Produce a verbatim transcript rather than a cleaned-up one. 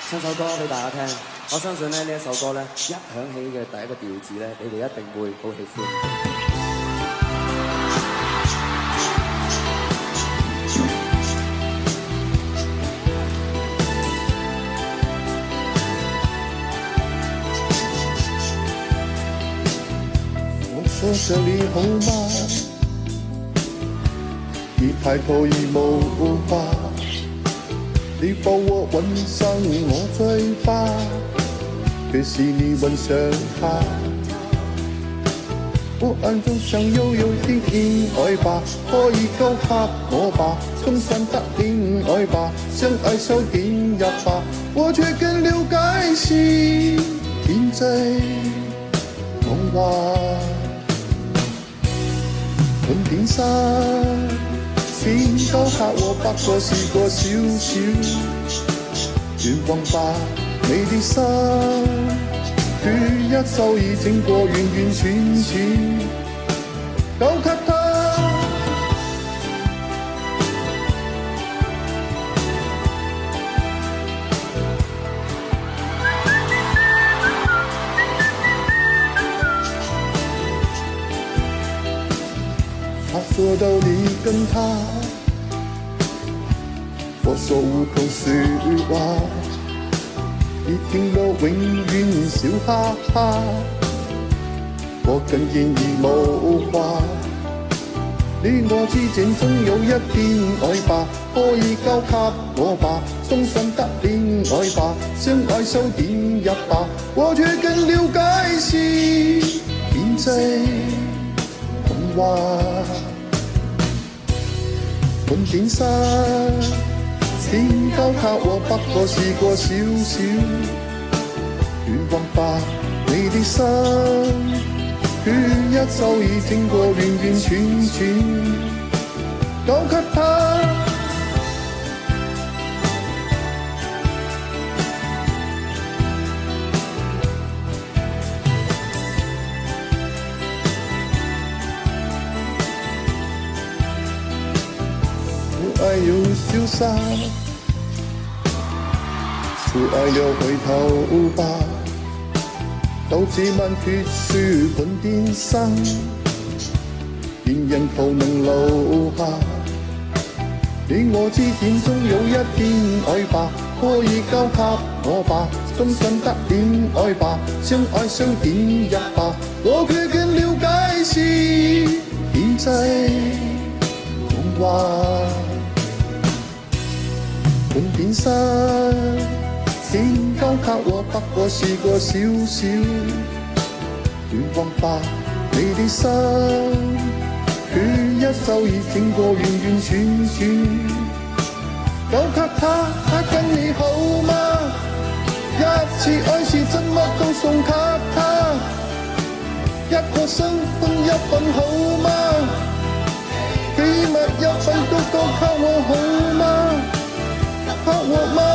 唱首歌俾大家聽。我相信咧呢一首歌咧，一響起嘅第一個調子咧，你哋一定會好喜歡。 我說這裡好嗎？一抬頭已無法，你抱我吻上我嘴巴，可惜你吻上它。我暗中想悠悠的戀愛吧，可以交給我吧，衷心的戀愛吧，相愛手點入吧，我卻更了解是天際夢話。盤點山先交給我，不過是個小小願望吧。你的心血一早已整個完完全全交給他。他說到你跟他，我說無口說話，你聽了永遠笑哈哈，我更然而無話。你我之間總有一片愛吧，可以交給我吧，衷心的戀愛吧，相愛手點入吧，我卻更了解是天際童話。盤點山先交給我，不過是個小小願望吧。你的心血一早已整個完完全全交給他。父愛有消散，父愛了回頭吧，導致萬血書盤點生，願人求能留下。你我之間總有一片愛吧，可以交給我吧，衷心的戀愛吧，相愛相點入吧，我卻更了解是天際童話。盤點山先交給我，不過是個小小願望吧。你的心血一早已整個完完全全交給他，他跟你好嗎？一次愛是怎麼都送給他，一個新婚一份好嗎？秘密一份都交給我好嗎？給我嗎？